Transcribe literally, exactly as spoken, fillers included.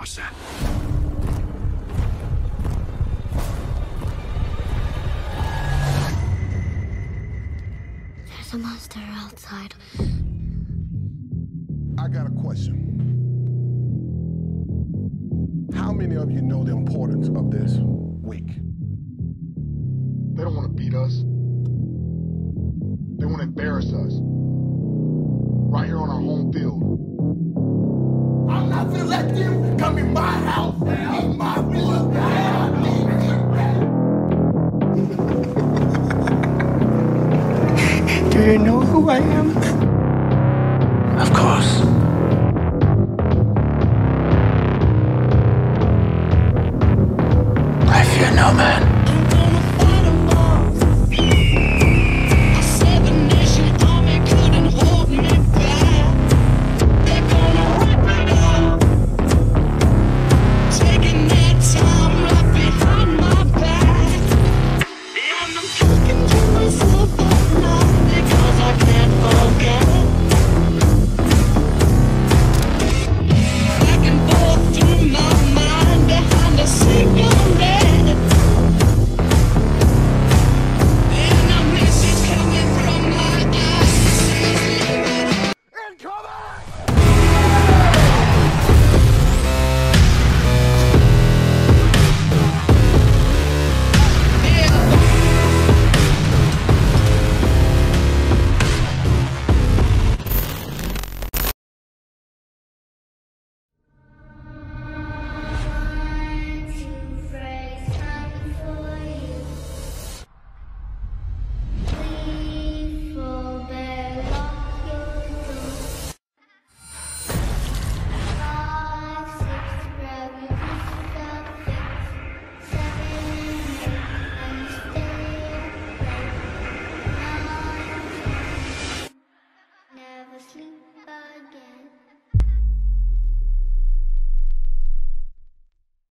What's that? There's a monster outside. I got a question. How many of you know the importance of this week? They don't want to beat us. They want to embarrass us. Right here on our home field. I'm not gonna let them come in my house and eat my food. Do you know who I am? Of course.